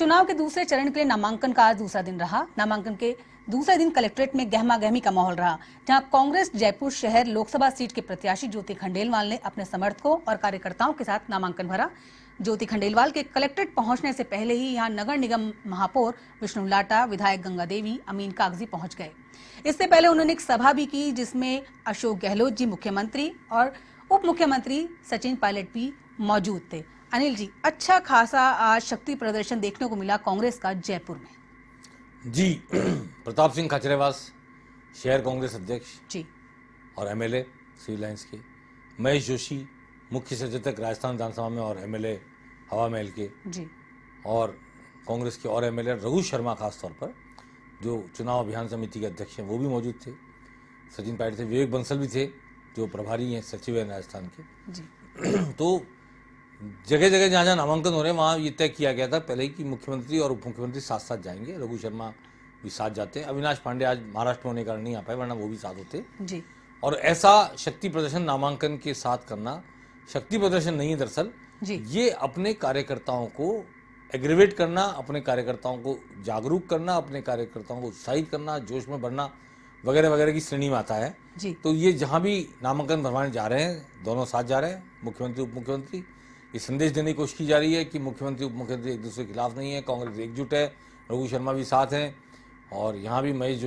चुनाव के दूसरे चरण के लिए नामांकन का आज दूसरा दिन रहा। नामांकन के दूसरे दिन कलेक्ट्रेट में गहमा गहमी का माहौल रहा, जहां कांग्रेस जयपुर शहर लोकसभा सीट के प्रत्याशी ज्योति खंडेलवाल ने अपने समर्थकों और कार्यकर्ताओं के साथ नामांकन भरा। ज्योति खंडेलवाल के कलेक्ट्रेट पहुंचने से पहले ही यहां नगर निगम महापौर विष्णु लाटा, विधायक गंगा देवी, अमीन कागजी पहुंच गए। इससे पहले उन्होंने एक सभा भी की, जिसमें अशोक गहलोत जी मुख्यमंत्री और उप मुख्यमंत्री सचिन पायलट भी मौजूद थे। अनिल जी, अच्छा खासा आज शक्ति प्रदर्शन देखने को मिला कांग्रेस का जयपुर में। जी, प्रताप सिंह खाचरियावास शहर कांग्रेस अध्यक्ष जी और एमएलए सिविल लाइंस के, महेश जोशी मुख्य सचेतक राजस्थान विधानसभा में और एमएलए हवा महल के जी, और कांग्रेस के और एमएलए रघु शर्मा खास तौर पर जो चुनाव अभियान समिति के अध्यक्ष हैं वो भी मौजूद थे। सचिन पायलट थे, विवेक बंसल भी थे जो प्रभारी हैं सचिव हैं राजस्थान के जी। तो जगह जगह जहाँ जहाँ नामांकन हो रहे हैं वहाँ ये तय किया गया था पहले ही कि मुख्यमंत्री और उप मुख्यमंत्री साथ साथ जाएंगे। रघु शर्मा भी साथ जाते हैं, अविनाश पांडे आज महाराष्ट्र में होने के कारण नहीं आ पाए, वरना वो भी साथ होते जी। और ऐसा शक्ति प्रदर्शन नामांकन के साथ करना शक्ति प्रदर्शन नहीं है दरअसल, ये अपने कार्यकर्ताओं को एग्रीवेट करना, अपने कार्यकर्ताओं को जागरूक करना, अपने कार्यकर्ताओं को उत्साहित करना, जोश में भरना वगैरह वगैरह की श्रेणी में आता है जी। तो ये जहाँ भी नामांकन भरवाने जा रहे हैं, दोनों साथ जा रहे हैं, मुख्यमंत्री उप मुख्यमंत्री, ये संदेश देने की कोशिश की जा रही है कि मुख्यमंत्री उप मुख्यमंत्री एक दूसरे के खिलाफ नहीं है, कांग्रेस एकजुट है, रघु शर्मा भी साथ हैं और यहाँ भी महेश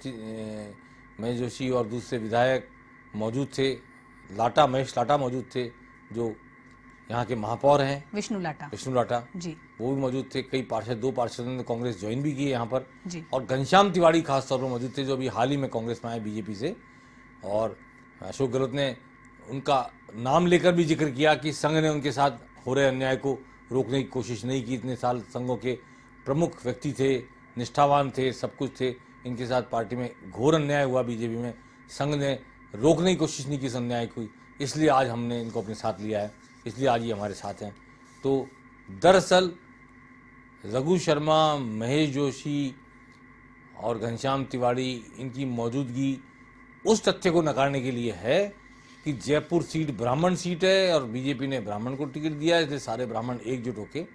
जोशी और दूसरे विधायक मौजूद थे, महेश लाटा मौजूद थे जो यहाँ के महापौर हैं, विष्णु लाटा जी, वो भी मौजूद थे। कई पार्षद, 2 पार्षदों ने कांग्रेस ज्वाइन भी की यहाँ पर जी। और घनश्याम तिवाड़ी खास तौर पर मौजूद थे जो अभी हाल ही में कांग्रेस में आए बीजेपी से। और अशोक गहलोत ने उनका नाम लेकर भी जिक्र किया कि संघ ने उनके साथ हो रहे अन्याय को रोकने की कोशिश नहीं की। इतने साल संघों के प्रमुख व्यक्ति थे, निष्ठावान थे, सब कुछ थे, इनके साथ पार्टी में घोर अन्याय हुआ बीजेपी में, संघ ने रोकने की कोशिश नहीं की इस अन्याय को, इसलिए आज हमने इनको अपने साथ लिया है, इसलिए आज ये हमारे साथ हैं। तो दरअसल रघु शर्मा, महेश जोशी और घनश्याम तिवाड़ी, इनकी मौजूदगी उस तथ्य को नकारने के लिए है कि जयपुर सीट ब्राह्मण सीट है और बीजेपी ने ब्राह्मण को टिकट दिया है, इसलिए सारे ब्राह्मण एकजुट होकर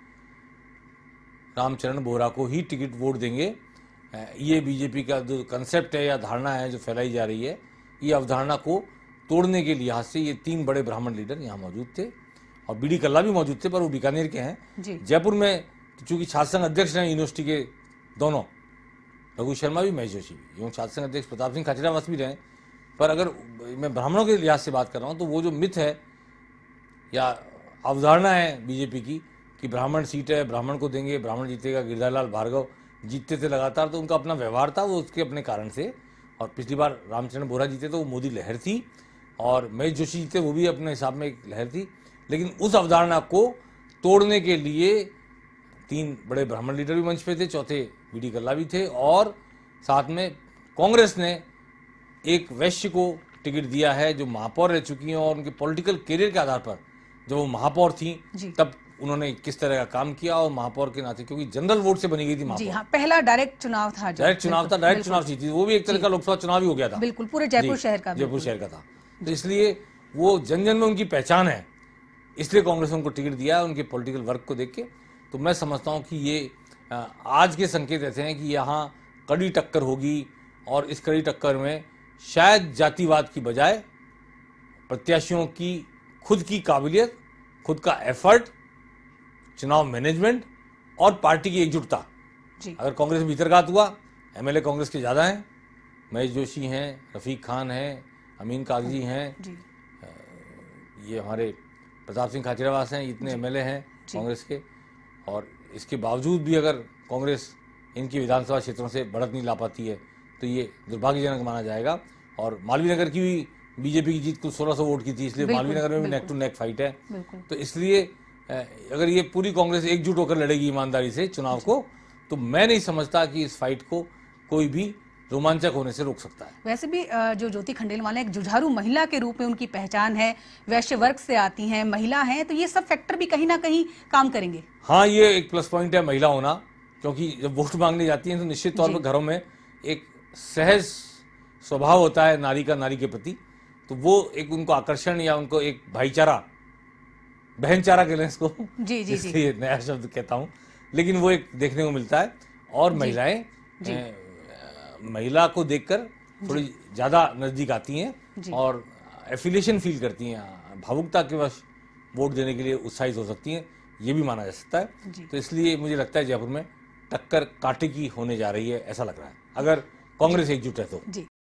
रामचरण बोहरा को ही टिकट वोट देंगे। ये बीजेपी का जो कंसेप्ट है या धारणा है जो फैलाई जा रही है, ये अवधारणा को तोड़ने के लिहाज से ये 3 बड़े ब्राह्मण लीडर यहाँ मौजूद थे और बीडी कल्ला भी मौजूद थे, पर वो बीकानेर के हैं। जयपुर में चूंकि छात्र संघ अध्यक्ष हैं यूनिवर्सिटी के दोनों, रघु शर्मा भी, महेश जोशी भी, यूँ छात्र संघ अध्यक्ष प्रताप सिंह खाचरियावास भी रहे। पर अगर मैं ब्राह्मणों के लिहाज से बात कर रहा हूँ तो वो जो मिथ है या अवधारणा है बीजेपी की कि ब्राह्मण सीट है, ब्राह्मण को देंगे, ब्राह्मण जीतेगा, गिरधारीलाल भार्गव जीतते थे लगातार, तो उनका अपना व्यवहार था, वो उसके अपने कारण से। और पिछली बार रामचरण बोहरा जीते तो वो मोदी लहर थी और महेश जोशी जीते वो भी अपने हिसाब में एक लहर थी। लेकिन उस अवधारणा को तोड़ने के लिए 3 बड़े ब्राह्मण लीडर भी मंच पे थे, चौथे बीडी कल्ला भी थे और साथ में कांग्रेस ने एक वैश्य को टिकट दिया है जो महापौर रह चुकी हैं और उनके पॉलिटिकल करियर के आधार पर जब वो महापौर थी तब उन्होंने किस तरह का काम किया और महापौर के नाते, क्योंकि जनरल वोट से बनी गई थी महापौर। जी हाँ, पहला डायरेक्ट चुनाव था, डायरेक्ट चुनाव जीती, वो भी एक तरह का लोकसभा चुनाव ही हो गया था, बिल्कुल पूरे जयपुर शहर का था। तो इसलिए वो जन जन में उनकी पहचान है, इसलिए कांग्रेस ने उनको टिकट दिया है उनके पॉलिटिकल वर्क को देख के। तो मैं समझता हूँ कि ये आज के संकेत ऐसे हैं कि यहाँ कड़ी टक्कर होगी और इस कड़ी टक्कर में शायद जातिवाद की बजाय प्रत्याशियों की खुद की काबिलियत, खुद का एफर्ट, चुनाव मैनेजमेंट और पार्टी की एकजुटता, अगर कांग्रेस में भीतरघात हुआ, एमएलए कांग्रेस के ज़्यादा हैं, महेश जोशी हैं, रफीक खान हैं, अमीन कागजी हैं, ये हमारे प्रताप सिंह खाचरियावास हैं, इतने एमएलए हैं कांग्रेस के, और इसके बावजूद भी अगर कांग्रेस इनकी विधानसभा क्षेत्रों से बढ़त नहीं ला पाती है तो ये दुर्भाग्यजनक माना जाएगा। और मालवीय नगर की भी बीजेपी की जीत कुल 1600 वोट की थी, इसलिए मालवीय नगर में भी नेक टू नेक फाइट है। तो इसलिए अगर ये पूरी कांग्रेस एकजुट होकर लड़ेगी ईमानदारी से चुनाव को, तो मैं नहीं समझता कि इस फाइट को कोई भी रोमांचक होने से रोक सकता है। वैसे भी जो ज्योति खंडेलवाल एक जुझारू महिला के रूप में उनकी पहचान है, वैश्य वर्ग से आती हैं, महिला हैं, तो ये सब फैक्टर भी कहीं ना कहीं काम करेंगे। हाँ, ये एक प्लस पॉइंट है महिला होना, क्योंकि जब वोट मांगने जाती हैं तो निश्चित तौर पर घरों में एक सहज स्वभाव होता है नारी का नारी के प्रति, तो वो एक उनको आकर्षण या उनको एक भाईचारा, बहनचारा कह लें इसको, जी, इसलिए नया शब्द कहता हूँ, लेकिन वो एक देखने को मिलता है। और महिलाएं महिला को देखकर थोड़ी ज़्यादा नज़दीक आती हैं और एफिलिएशन फील करती हैं, भावुकता के वश वोट देने के लिए उत्साहित हो सकती हैं, ये भी माना जा सकता है। तो इसलिए मुझे लगता है जयपुर में टक्कर कांटे की होने जा रही है, ऐसा लग रहा है, अगर कांग्रेस एकजुट है तो।